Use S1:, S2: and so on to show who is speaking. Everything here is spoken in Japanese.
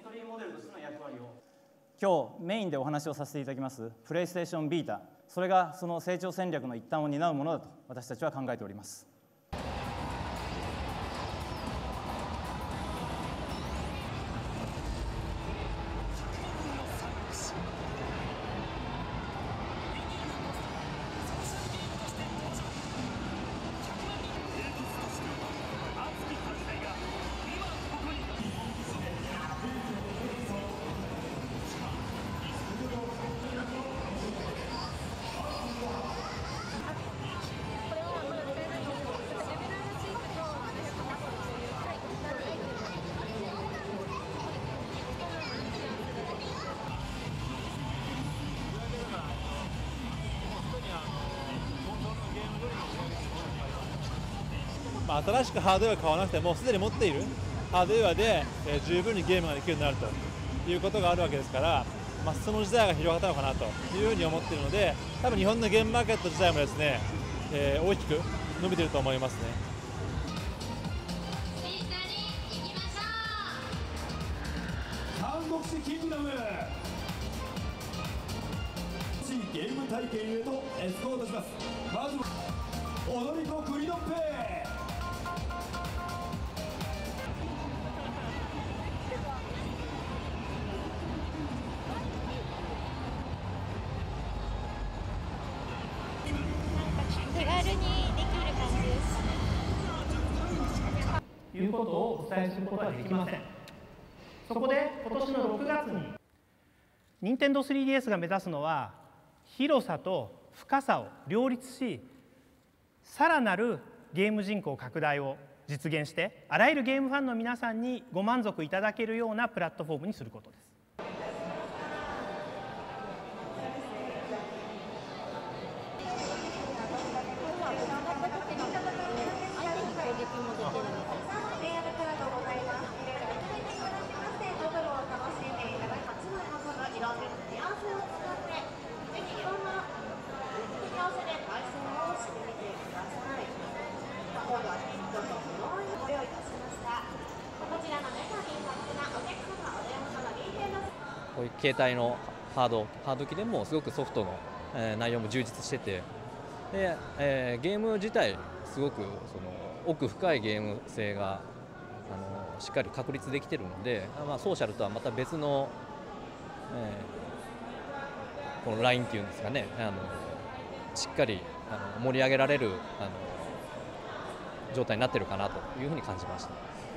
S1: トリーモデルとしての役割を今日メインでお話をさせていただきますプレイステーションビータ、それがその成長戦略の一端を担うものだと私たちは考えております。
S2: 新しくハードウェアを買わなくてもすでに持っているハードウェアで、十分にゲームができるようになるということがあるわけですから、その時代が広がったのかなというふうに思っているので、多分日本のゲームマーケット自体もですね、大きく伸びていると思いますね。
S3: 三国志キングダムゲーム体験へとエスコートします。まずは踊り子クリノッペ。
S4: 手軽にできる感じです。
S5: いうことをお伝えすることはできません。そこで今年の6月に任天堂 3DS が目指すのは広さと深さを両立し、さらなるゲーム人口拡大を実現して、あらゆるゲームファンの皆さんにご満足いただけるようなプラットフォームにすることです。
S6: こういう携帯のハード機でもすごくソフトの、内容も充実してて、で、ゲーム自体すごくその奥深いゲーム性がしっかり確立できているので、ソーシャルとはまた別の、このラインっていうんですかね、しっかり盛り上げられる状態になっているかなというふうに感じました。